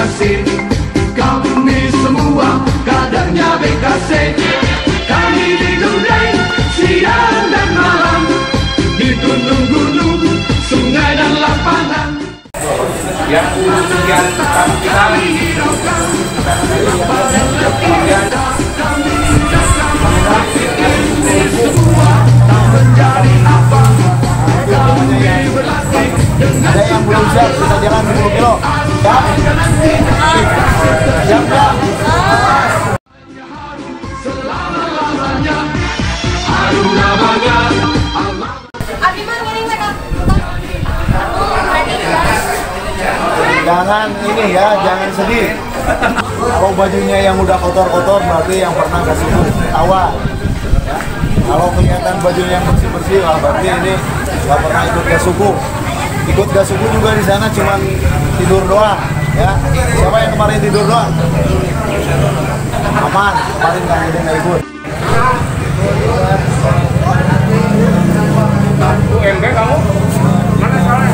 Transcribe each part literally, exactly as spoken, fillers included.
C. Kami semua kadernya B K C. Kami digundeng siang dan malam, di gunung-gunung, sungai dan lapangan. Yang kemudian kami hiraukan, lapangan kita kami hidupkan. Ini semua tak menjadi apa. Kami berlatih dengan ada yang belum siap bisa jalan sepuluh kilo. Siap? Siap ya? Selama-lamanya harum namanya. Jangan ini ya, jangan sedih. Kalau bajunya yang udah kotor-kotor berarti yang pernah ke suku tawa. Ya. Kalau kelihatan bajunya yang bersih-bersih, lah berarti ini nggak pernah ikut ke suku. Ikut ke suku juga di sana cuma tidur doang. Ya, siapa yang kemarin tidur doang? Aman, kemarin nggak ada yang ikut. U M B kamu? Mana soalnya?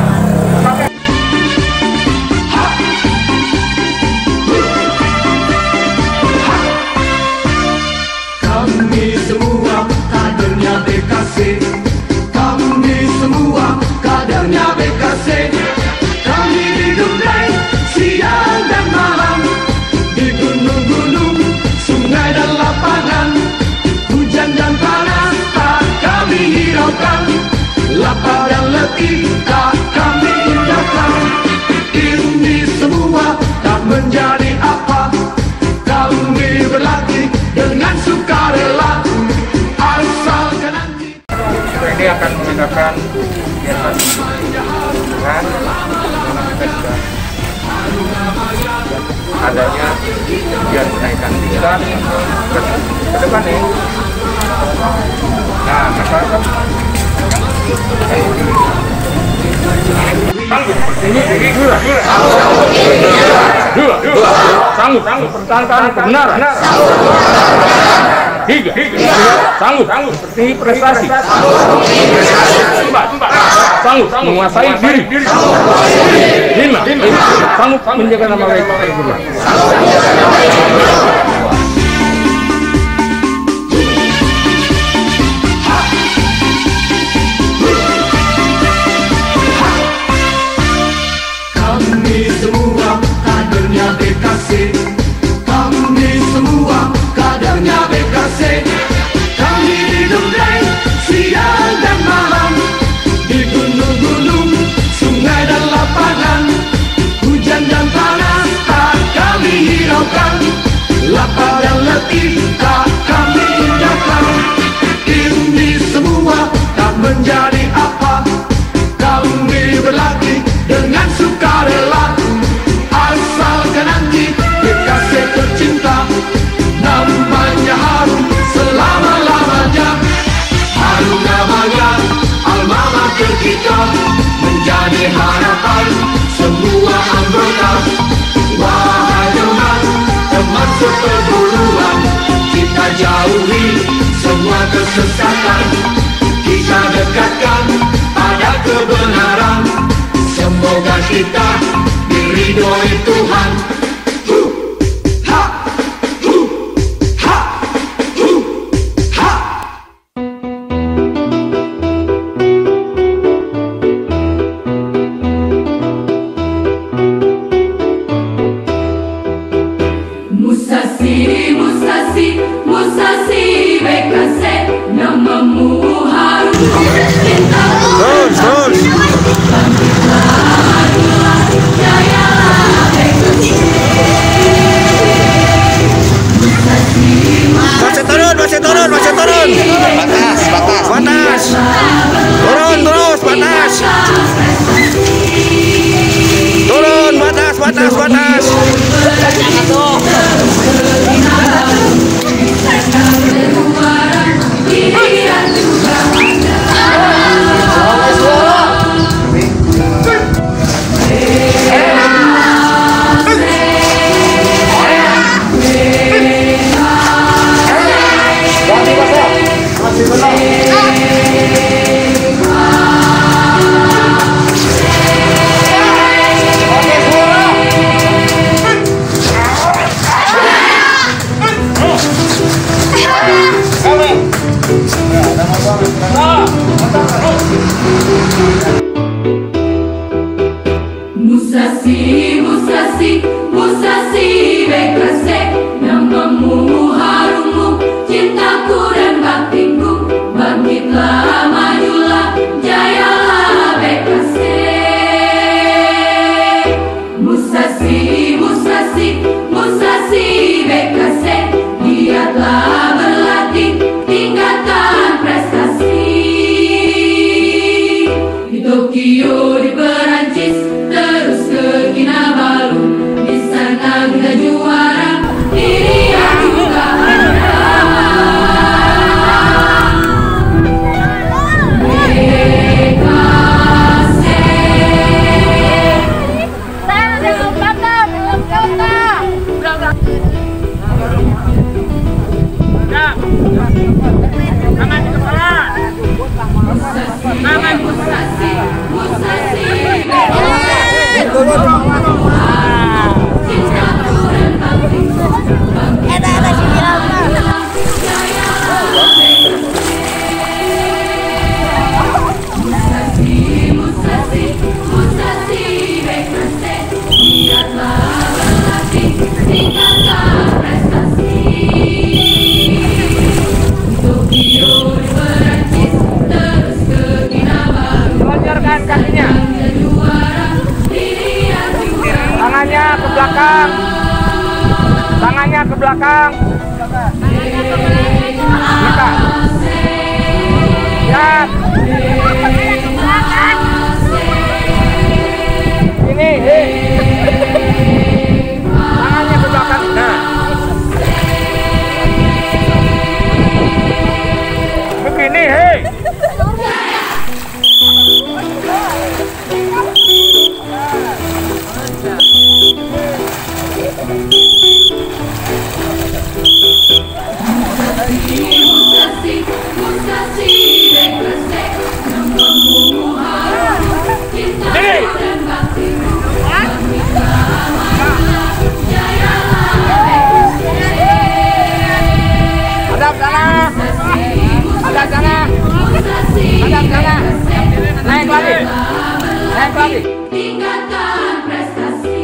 Kami semua kadernya B K C. Kami semua kadernya B K C. Kami digundeng siang dan malam, di gunung-gunung, sungai dan lapangan. Hujan dan panas tak kami hiraukan, lapar dan letih tak kami indahkan. Ini semua tak menjadi apa. Kami berlatih dengan sukarela, asalkan nanti. Ini akan mengadakan kegiatan dengan kita juga adanya ujian kenaikan tingkat ke, ke depan nih. Nah, masyarakat sanggup ini dua dua dua sanggup sanggup pertahankan kebenaran. Tiga sanggup sanggup seperti prestasi. Empat sanggup menguasai diri. Lima sanggup menjaga nama baik Paripurna. Kami semua kadernya B K C. Kami semua kadernya B K C. Kami digundeng siang dan malam, di gunung-gunung, sungai dan lapangan. Hujan dan panas tak kami hiraukan, lapar dan letih tak kami indahkan. Ini semua tak menjadi apa. Kami berlatih dengan sukarela, asalkan nanti B K C tercinta, namanya harum selama-lamanya. Harum namanya alma mater kita, menjadi harapan semua anggota. Wahai teman, teman seperguruan, kita jauhi semua kesesatan, kita dekatkan pada kebenaran. Semoga kita diridhoi Tuhan. Huh, ha, huh, ha, huh, ha. Musasi, Musasi, Musasi B K C, namamu harum. Terus, terus. Masih turun, masih turun, masih turun. Batas, batas. Batas. Turun terus, batas. Turun, batas, batas, batas. Musasi, Musasi, Musasi B K C, giatlah berlatih, tingkatkan prestasi. Di Tokyo, di Perancis, terus ke Kinabalu, di sana kita juara, Irian juga ada. B K C. Tangan di kepala. Tangan Musasi, Musasi, Musasi, Musasi, B K C, giatlah berlatih, tingkatkan prestasi. Tokyo di Perancis, terus ke Kinabalu, Lonjarkan kakinya. kita juara, Irian juga. Tangannya ke belakang. Tangannya ke belakang. Kita. Siap. Ini, hei. Tangannya ke belakang. Nah. Begini, hei. Musasi, Musasi, B K C, namamu harum, cinta dan baktimu, kita majulah, jayalah B K C. Hadap sana. Hadap sana. Musasi, Hadap sana. Naik lagi. Naik lagi. tingkatkan prestasi.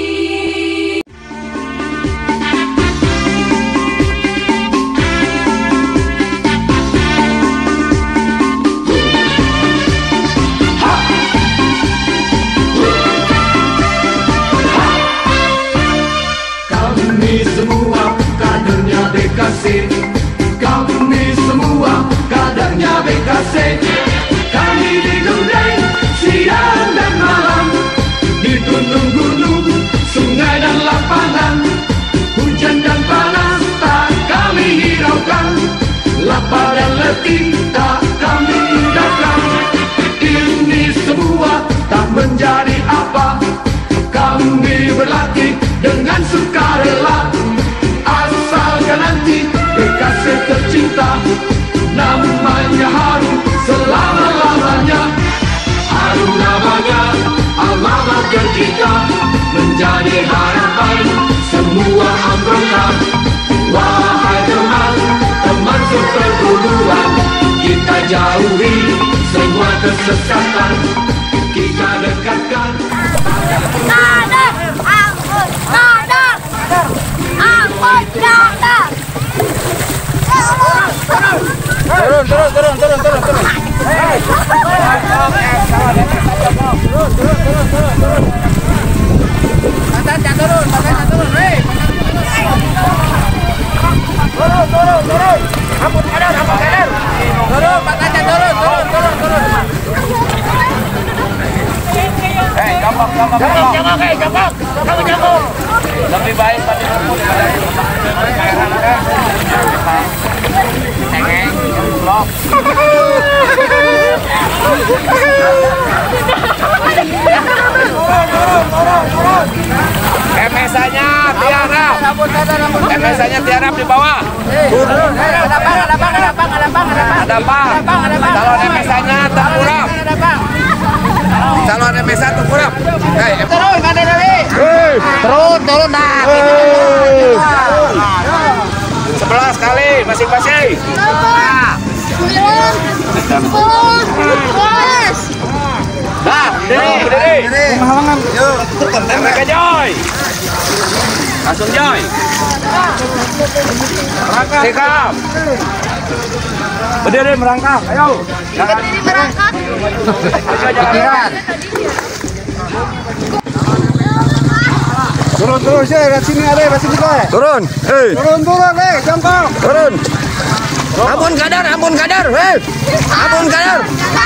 Kami semua kadernya B K C. Kami semua kadernya B K C. Kami digandeng siang dan malam, di gunung-gunung, sungai dan lapangan, hujan dan panas tak kami hiraukan, lapar dan letih tak kami indahkan. Ini semua tak menjadi apa, kami berlatih dengan sukarela, asalkan nanti B K C tercinta, namanya harum selama-lamanya. Harum namanya alma mater kita, menjadi harapan semua anggota. Wahai teman, teman seperguruan, kita jauhi semua kesesatan, kita dekatkan. Kader, angkut, kader, angkut, kader. Turun, turun, turun, turun, turun, turun. Hei. Turun, turun, turun, turun, turun. Batasnya turun, batasnya turun, hei. Turun, turun, turun. Rambut kanan, rambut kanan. Turun, batasnya turun, turun, turun, turun. Hei, jongkok, jongkok, jongkok. Jongkok, hei, jongkok. Kamu jongkok. Lebih baik tadi rumput daripada cengeng, blok. M S-nya Tiara. M S-nya Tiara di bawah. Turun. Ada bang, ada bang, ada bang, ada bang, ada bang. Calon M S-nya Tengkurap. Calon M S-nya Tengkurap. Hei, turun, ada dari. Turun, turun dah. Sebelas kali masing-masing. Dah, berdiri, berdiri. Mereka Joy. Langsung Joy. Merangkak. Sikap. Berdiri merangkak. Ayo. Berdiri merangkak. Jalan. Turun turun sih, lihat sini ada, lihat sini kok. Turun. Hei. Turun turun, eh, jongkok. Turun. Ampun kadar, ampun kadar. Hei. Ampun kadar.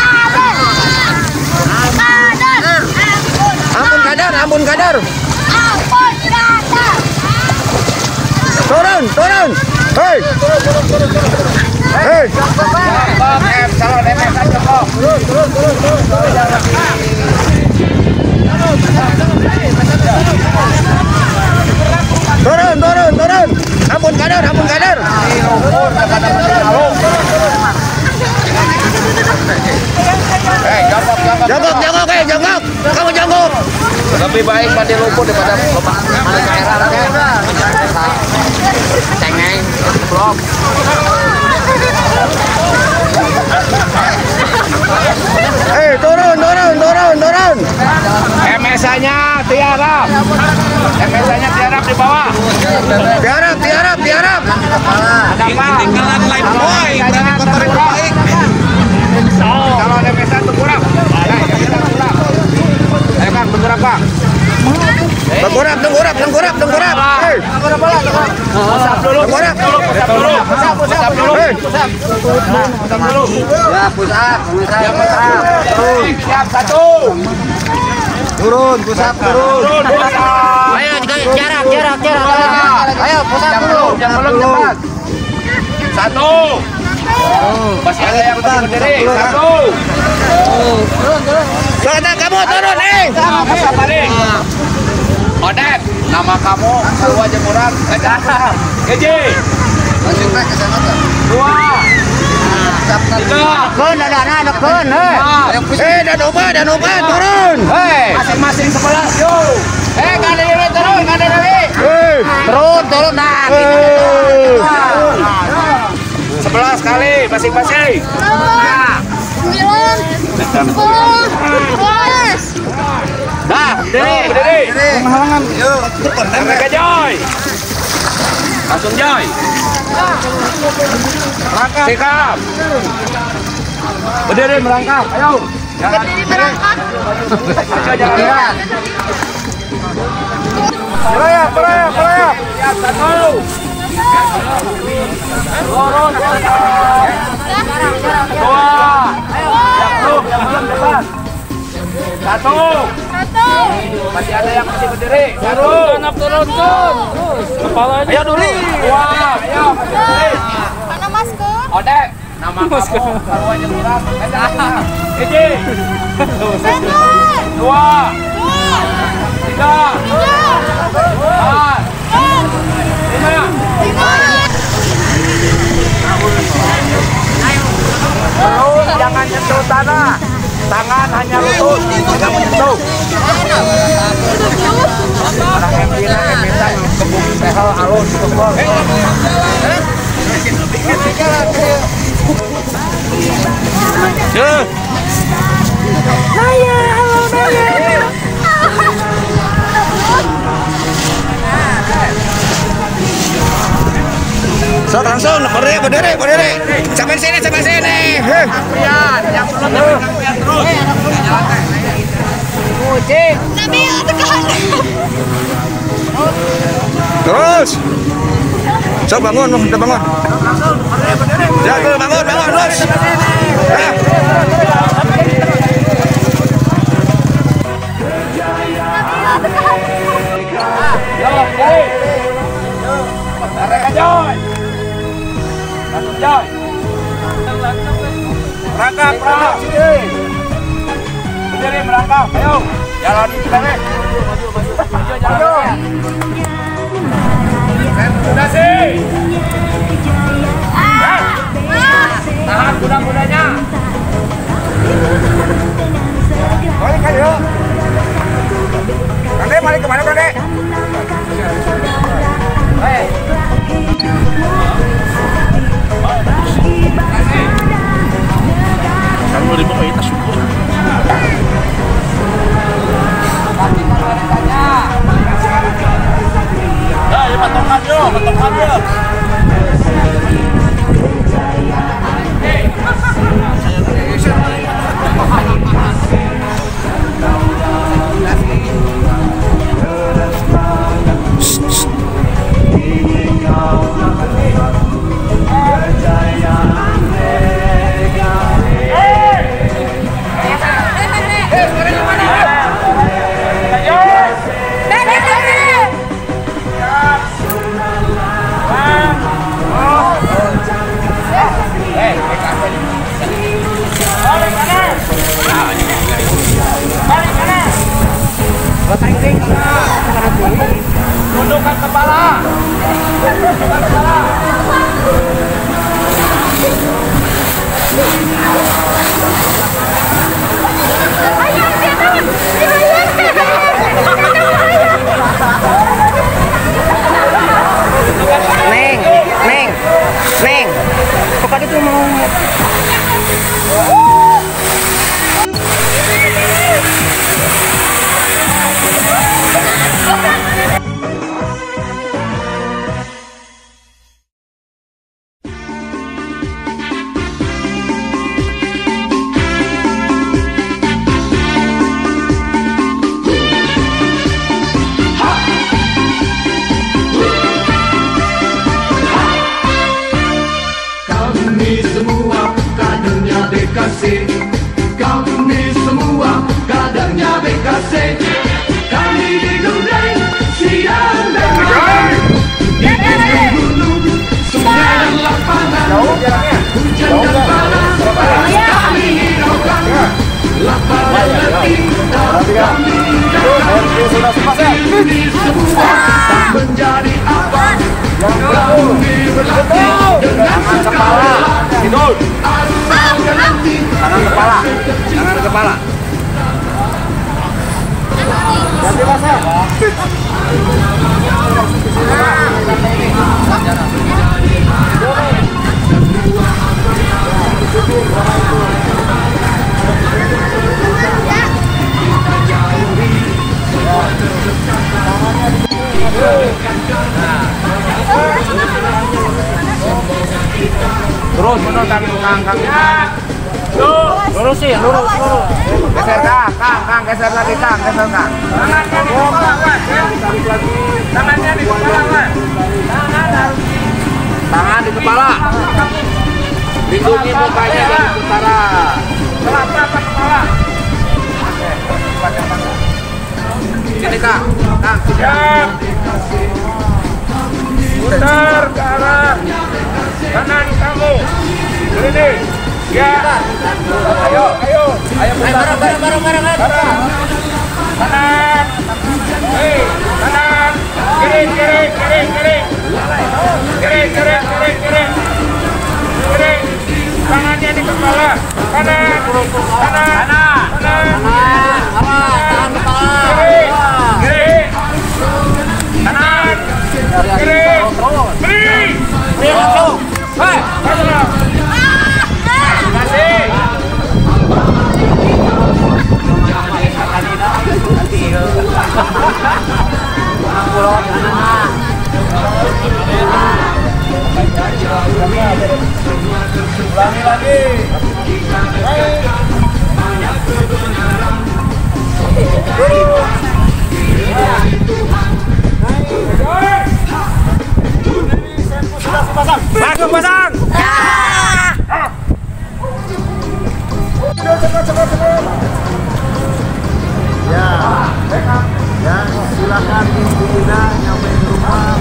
Ampun kadar, ampun kadar. Turun, turun. Hei. Hei. Turun, turun, turun. Ampun kadar, ampun kadar. Jongkok, jongkok, eh, jongkok. Kamu jongkok. Lebih baik mandi lumpur daripada mandi cairan. Cengeng, blok. Eh, turun, turun, turun, turun. M S A-nya tiarap. M S A-nya tiarap di bawah. Tiarap, tiarap, tiarap. Ada apa? Tinggalan live boy, berani kotorin baik. Kalau M S A tengkurap. Ayo Kang, tengkurap Kang. Tengkurap, tengkurap, tengkurap, tengkurap. Hei. Pusap dulu. Tengkurap. Pusap dulu. Pusap, pusap dulu. Pusap. Pusap dulu. Ya, pusap. Siap, pusap. Siap, satu. Turun, pusap, turun. Ayo, jarak, jarak, jarak. Ayo, pusap dulu. Jangan belum cepat. Satu. Masih ada yang masih berdiri. Satu. Turun, turun. Turun, kamu turun, eh. Pusap balik. Odet, nama kamu Sarwa Jemuran. Keji. Dua. Tiga. Kun, ada anak, ada kun. Eh, dan obat, dan obat, turun. Hei, masing-masing sebelah. Yo. Eh, nggak ada ini turun, nggak ada ini. Turun, turun, dah. Sebelas kali, masing-masing. Sembilan, sepuluh, sebelas. Dah, berdiri, berdiri. Penghalangan. Yuk. Mereka Joy. Langsung Joy. Merangkap. Sikap. Berdiri merangkap. Ayo. Berdiri merangkap. Jangan lihat. Perayap, perayap, perayap. Siap, satu. Turun. Dua. Yang belum, yang belum depan. Satu. Satu. Masih ada yang masih berdiri. Satu. Turun, turun. Kepalanya. Ayo dulu. Dua. Ayo, masih berdiri. Mana masker? Odek. Nama kamu Sarwa Jemuran. Keji. Satu. Dua. Dua. Tiga. Tiga. Empat. Empat. Lima. Lima. Terus jangan nyentuh tanah. Tangan hanya lutut, tidak menyentuh. Orang yang kira emesan kebun tehel alus kebun. Tuh. Naya, halo Naya. Sok langsung berdiri, berdiri, berdiri. Sampai sini, sampai sini. Lihat, yang belum lihat terus. Kucing. Nabi tekan. Terus. Sok bangun, udah bangun. Ya, tuh bangun, bangun terus. Ya. Yo, berdiri. Mereka Joy. Langsung Joy. Merangkap, merangkap. Berdiri, merangkap. Ayo, jalan berdiri. Maju. Sudah sih. Tahan kuda-kudanya. Balik kan yuk. Kande, balik kemana Kande? Hei. Kalau ribu kita syukur. Ya, ya patokan yuk, patokan yuk. Tundukkan kepala. Tundukkan kepala. Neng, Neng, Neng. Kok itu mau? Kami semua kadernya B K C. Kami digudang siang dan malam, di gunung, sungai dan lapangan, hujan dan panas, kami hiraukan lapar dan letih, kami hidangkan. Ini semua tak menjadi apa. Kami berlatih dengan segala Tangan kepala, tangan kepala. Ganti pasang. Terus menurut kaki. Lurus sih, lurus, lurus. Geser kang, kang, kang, geser lagi kang, geser kang. Tangannya di kepala, Mas. Tangan di kepala. Lindungi mukanya dari utara. Kepala, kepala. Sini kang, kang. Siap. Putar ke arah kanan kamu. Ini. Ya. Ayo, ayo. Ayo putar. Bareng, bareng, bareng, bareng. Kanan. Hei, kanan. Kiri, kiri, kiri, kiri. Kiri, kiri, kiri, kiri. Kiri. Tangannya di kepala. Kanan. Kanan. Kanan. Kanan. Awas, tangan kepala. Kiri. Kiri. Kanan. Kiri. Kiri. Kiri langsung. Hei, kanan. Kasih. Ulangi lagi. Langsung pasang. Ya, ya silakan dibina nyampe rumah.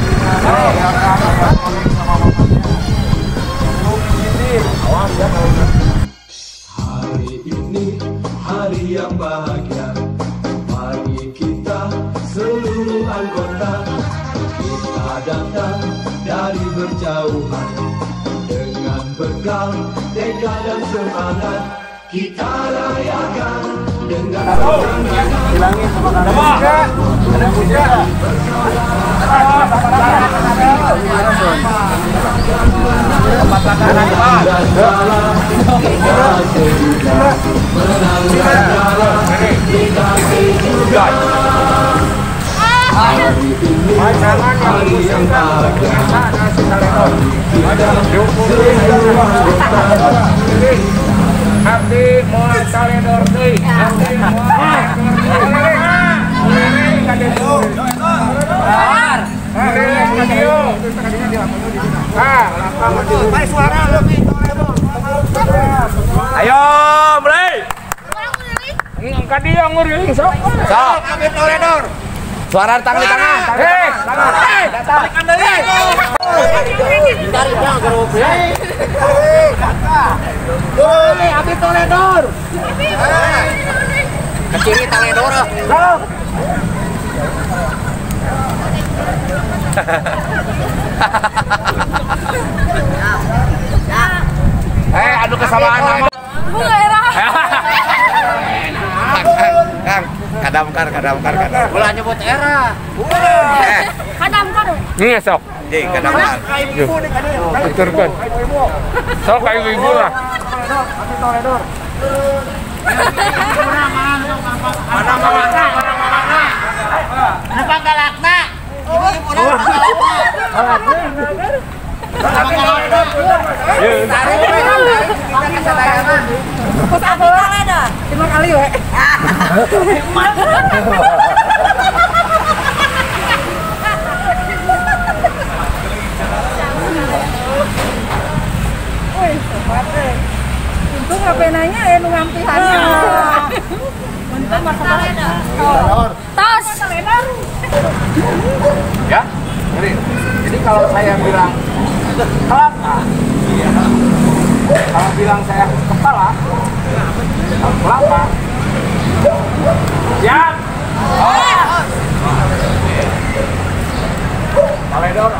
Awas ya. Hari ini hari yang bahagia. Mari kita seluruh anggota, kita datang dari berjauhan dengan bekal tekad dan semangat. Kita rayakan dengan Hilangin sama kanan. Ada puja. hari yang bahagia. Abdi moal taledor deui. Abdi moal ayo mulai. Angkat dia nguring sok. Sok. Suara tangan di tangan. Hei, tangan. Hei, Datang. Tarik yang grup. Hei, Abi Toledor. Ke kiri Toledor. Sok. Eh, adu kesamaan nama. Bunga era. Kang, kadamkar, kadamkar, kadamkar. Bola nyebut era. Eh, Kadamkar. Ini sok. jadi kadamkar. Aturkan. Sok kayak ibu lah. Mana mawakna, mana mawakna. Kenapa galakna? Ibu-ibu lah. Pas aku ada. Lima kali we. Wih, sobat eh. Untung ngapain nanya ya nu ngampihannya. Untung masalah ada. Tas. Ya, jadi, jadi kalau saya bilang kelapa, kalau bilang saya kepala, kalau kelapa, ya. Paledor,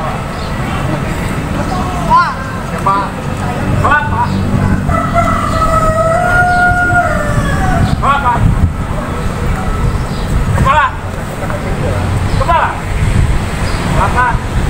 siapa? Kelapa, kelapa, kepala, kepala, kelapa.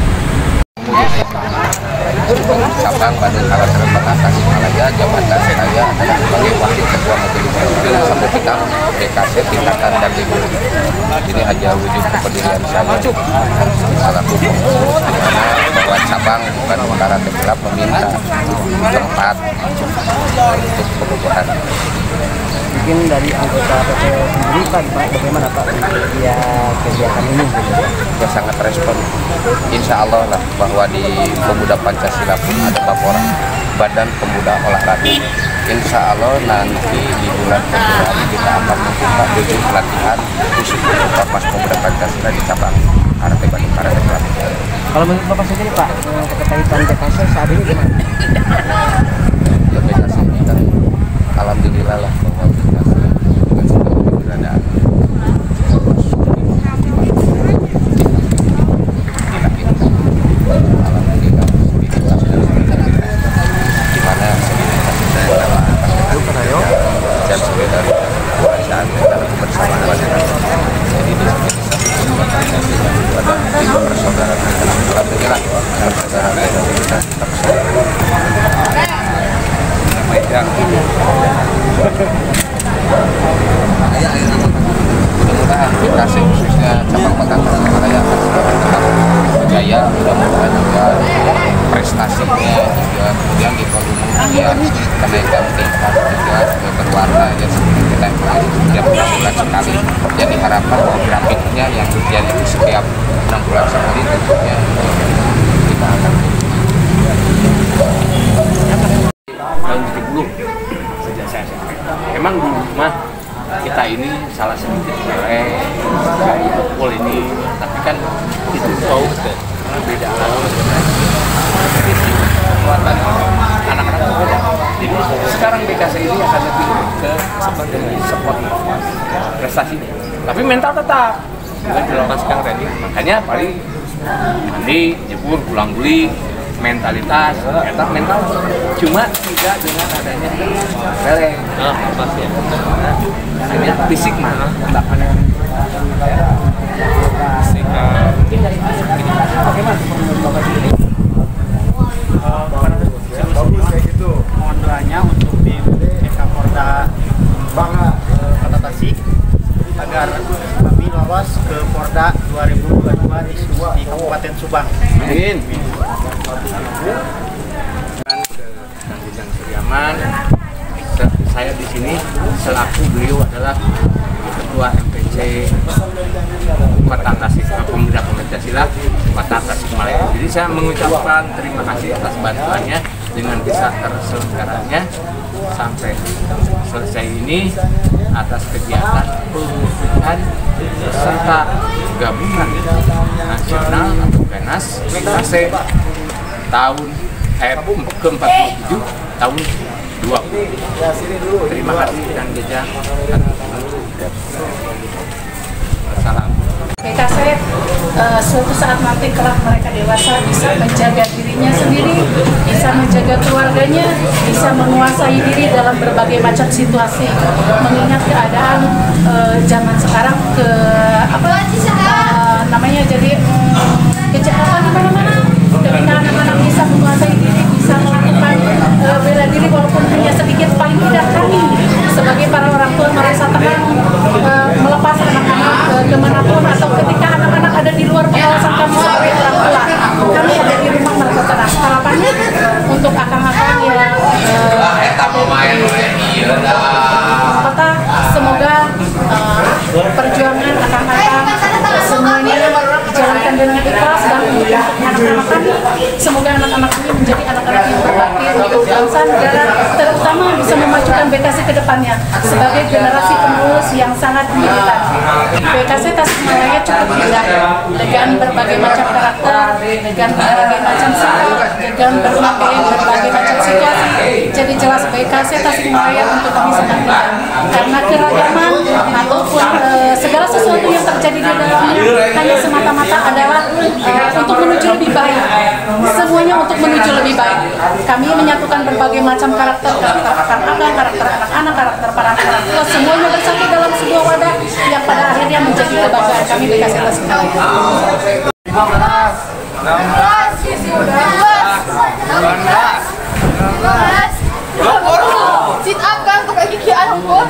Sabang Bandung Kawasan Tengah Tasikmalaya, jabatan saya adalah sebagai wakil ketua majelis taklim Sambo Hitam D K C Tindakan dan Libur. Ini hanya wujud kepedulian saya selaku pengurus di mana bahwa Sabang bukan perkara tergelap meminta tempat untuk perubahan. Mungkin dari anggota P P sendiri Pak, bagaimana Pak ya kegiatan ini? Ya sangat respon. Insya Allah lah bahwa di Pemuda Pancasila pun ada laporan Badan Pemuda Olahraga. Insya Allah nanti di bulan Februari kita akan membuka tujuh pelatihan khusus untuk Ormas Pemuda Pancasila di cabang Karate Bandung Karate Club. Kalau menurut Bapak sendiri Pak, terkaitan D K C saat ini gimana? Ya D K C ini kan alhamdulillah lah bahwa D K C dengan segala keberadaan alhamdulillah identitas di mana identitas itu adalah dan sekedar kekuasaan dalam kebersamaan. Jadi di sini ada tiga persaudaraan alhamdulillah persaudaraan identitas mudah-mudahan D K C khususnya cabang Kota Tasikmalaya akan selalu tetap berjaya, mudah-mudahan juga prestasinya juga kemudian di volume kemudian kenaikan tingkat juga berwarna ya seperti kita setiap enam bulan sekali. Jadi harapan bahwa grafiknya yang terjadi itu setiap enam bulan sekali tentunya kita akan tahun tujuh puluh sejak saya S M P. Emang di rumah kita ini salah sedikit cewek gaya pukul ini, tapi kan itu tahu perbedaan kekuatan anak-anak berbeda. Jadi sekarang D K C ini akan lebih ke seperti support prestasi, tapi mental tetap juga dilepaskan tadi. Makanya paling mandi, jebur, pulang beli, mentalitas, tetap mental, cuma tidak dengan adanya releng. Oh, pasti ya. Hanya fisik mah, tidak ada. Oke Mas, menurut Bapak sendiri Bagus kayak gitu. mohon doanya untuk tim Kapolda Kota Tasik agar kami lolos ke Porda dua ribu dua puluh dua di, di Kabupaten Subang. Amin. Kang Jujang Suryaman, saya di sini selaku beliau adalah Ketua M P C Kota Tasikmalaya, Pemuda Pancasila Kota Tasikmalaya. Jadi saya mengucapkan terima kasih atas bantuannya dengan bisa terselenggaranya sampai selesai ini atas kegiatan perubahan serta gabungan nasional atau Ganas D K C tahun eh, ke empat puluh tujuh tahun dua puluh. Terima kasih dan Jejak. Salam. B K C uh, suatu saat nanti kelak mereka dewasa bisa menjaga dirinya sendiri, bisa menjaga keluarganya, bisa menguasai diri dalam berbagai macam situasi. Mengingat keadaan uh, zaman sekarang ke apa uh, namanya jadi um, kejahatan di mana-mana. Ketika anak-anak bisa menguasai diri, bisa melakukan uh, bela diri walaupun hanya sedikit, paling tidak kami sebagai para orang tua merasa tenang uh, melepas anak-anak uh, kemanapun, atau ketika anak-anak ada di luar pengawasan kami sebagai orang tua, kami ada di rumah merasa tenang. Harapannya untuk akang-akang yang uh, kota, semoga uh, perjuangan akang-akang semuanya dijalankan dengan ikhlas, dan untuk anak-anak kami, semoga anak-anak ini menjadi anak-anak yang berbakti untuk bangsa negara, terutama bisa memajukan B K C ke depannya sebagai generasi penerus yang sangat militan. B K C Tasikmalaya cukup indah dengan berbagai macam karakter, dengan berbagai macam sifat, dengan berbagai berbagai macam situasi. Jadi jelas B K C Tasikmalaya untuk kami sangat indah karena keragaman ataupun uh, segala sesuatu yang terjadi di dalamnya hanya semata-mata adalah uh, untuk menuju lebih baik. Semuanya untuk menuju lebih baik. Kami menyatukan berbagai macam karakter, karakter kakak, karakter anak-anak, karakter para orang tua, semuanya bersatu dalam sebuah wadah yang pada akhirnya menjadi kebanggaan kami B K C Tasikmalaya. lima belas, enam belas, dua belas, dua puluh. Sit up kan untuk kaki kian pun.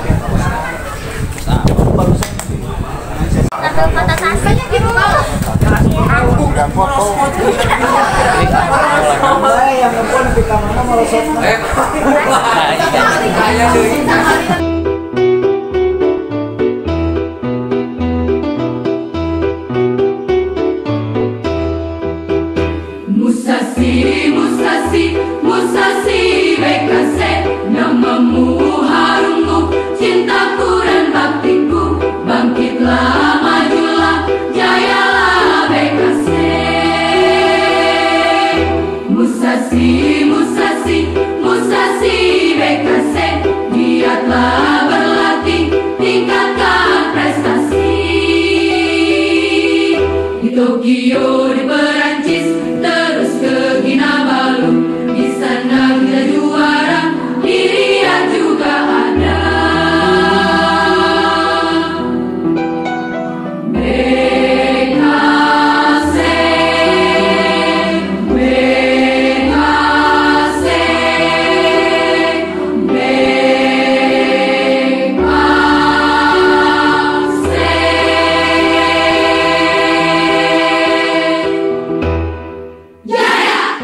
Ada kata sasanya gitu. dan foto. Yang ngepoin di kamar merosot. Musasi, Musasi, Musasi B K C, namamu harummu, cintaku dan baktiku, bangkitlah, majulah, jayalah B K C. Musasi, Musasi, Musasi B K C, giatlah berlatih, tingkatkan prestasi. Di Tokyo, di Perancis, terus ke Kinabalu, di sana kita juara, di Riyadh juga ada. B K C, B K C, B K C. Jaya!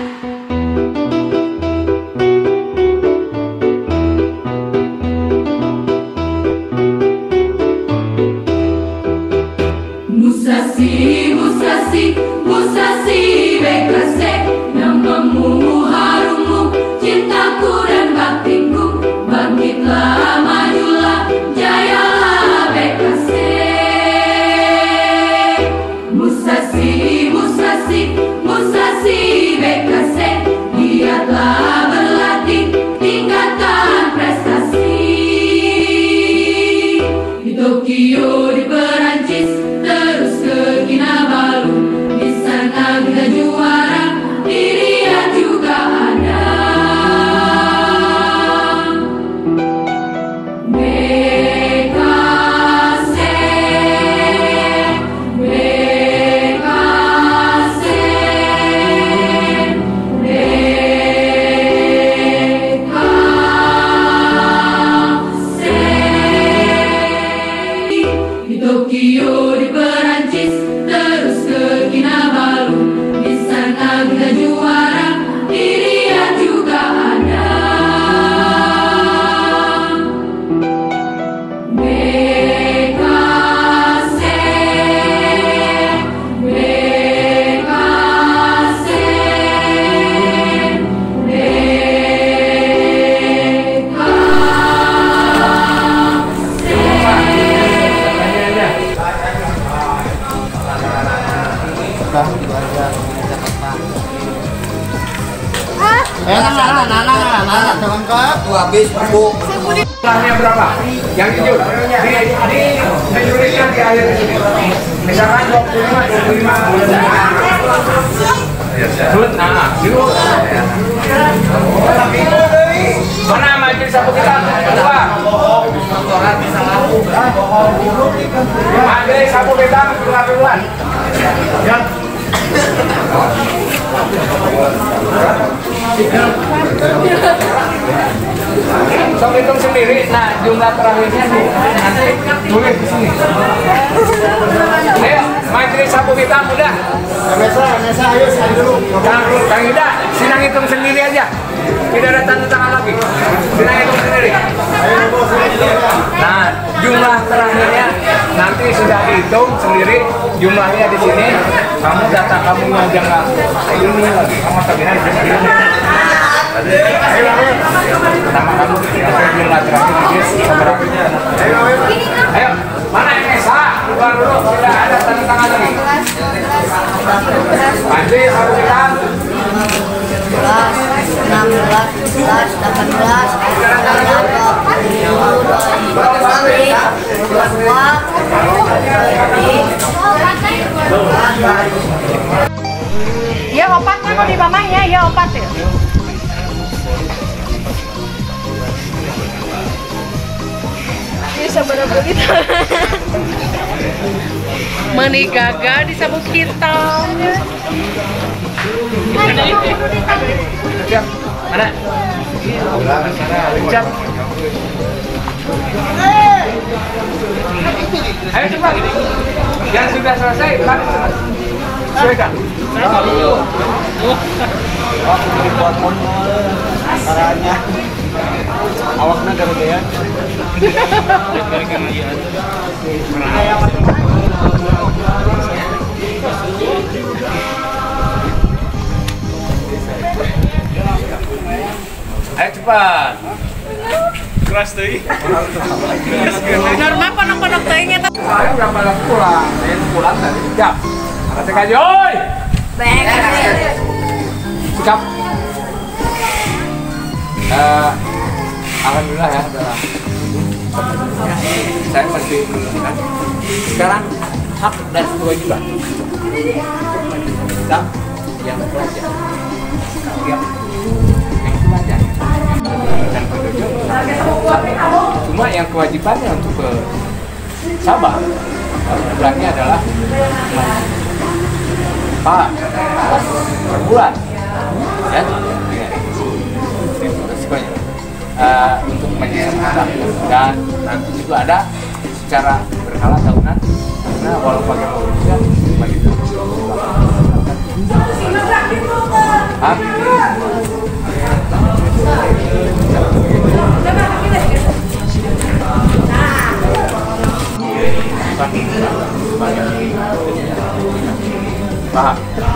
Musasi, Musasi, Musasi B K C, namamu harummu, cintaku dan baktiku, bangkitlah, majulah, jayalah B K C. Musasi, Musasi, Musasi B K C, giatlah berlatih, tingkatkan prestasi. Di Tokyo, di Perancis, terus ke Kinabalu, di sana kita juara, di Riyadh juga ada. B K C, B K C, B K C. Di Tokyo, di Perancis, terus ke Kinabalu, di sana kita juara, di Riyadh juga ada. B K C, B K C, B K Eh, nana, nana, nana, nana, jangan kak. Tuh habis bu. Jumlahnya berapa? Yang jujur. Di, di, dituliskan di akhir sini. Misalkan dua puluh lima, dua puluh lima. Sulit, nah, dulu. Mana majelis sapu kita? Kedua. Majelis sapu kita kedua duluan. Ya. Sok hitung sendiri. Nah, jumlah terakhirnya nih nanti tulis di sini. Ayo, majelis sapu hitam udah. Nesa, Nesa, ayo sekali dulu. Kang, Kang Ida, Sinang hitung sendiri aja. Tidak ada tanda tangan lagi. Sinang hitung sendiri. Nah, jumlah terakhirnya nanti sudah dihitung sendiri. Jumlahnya di sini. Kamu data kamu aja nggak ini lagi. Kamu tabungan di sini. Pertama kamu jumlah terakhir di berapa? Ayo, mana yang Nesa? Keluar dulu. Tidak ada tanda tangan lagi. Mandi harus hilang. enam belas, tujuh belas, delapan belas, sembilan belas, dua puluh, Ya opat kan di mama ya, ya opat ya. Bisa bener-bener kita. Menigaga di sabuk hitam. Siap. Mana? Siap. Ayo cepat. Yang sudah selesai, lari cepat. Sudah. Aku jadi buat caranya. Awaknya gede-gedean. Ayo cepat. Keras tuh. Normal ponok-ponok teuingnya teh. Ayo berapa lama pulang? Saya pulang tadi. Siap. Angkat kaki, oi. baik. Sikap. Uh, Alhamdulillah ya, adalah saya masih menentukan. Sekarang hak dan kewajiban. Kita yang belajar, yang yang belajar. Dan penduduk. Cuma yang kewajibannya untuk ke Sabah, bulannya adalah Pak per bulan, ya. Uh, untuk menyesuaikan dan nanti juga ada secara berkala tahunan karena walau pakai Malaysia begitu. Ah. Paham?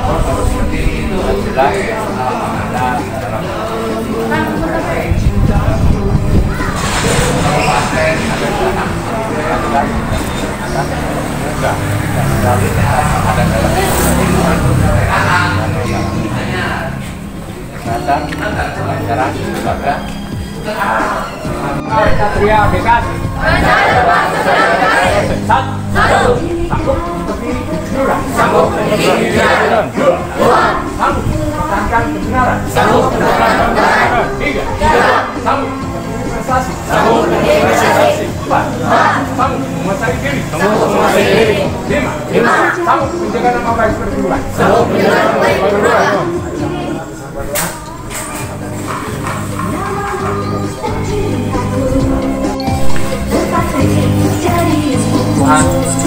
Jelas Satria bebas. Satu, satu, sanggup berdiri dua, sanggup berdiri dua, sanggup mempertahankan kebenaran, sanggup mempertahankan kebenaran, tiga, sanggup prestasi, sanggup prestasi, empat, sanggup menguasai diri, sanggup menguasai diri, lima, lima, sanggup menjaga nama baik perguruan, sanggup menjaga nama baik perguruan. Tuhan,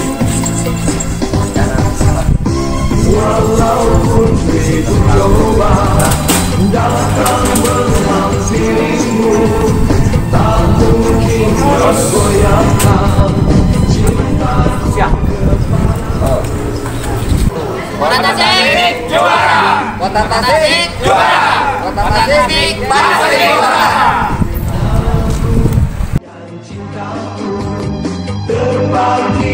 walaupun itu coba datang menghampirimu, tak mungkin tergoyahkan cinta. Siap. Kota Tasik juara. Kota Tasik juara. Kota Tasik pasti juara. Terbagi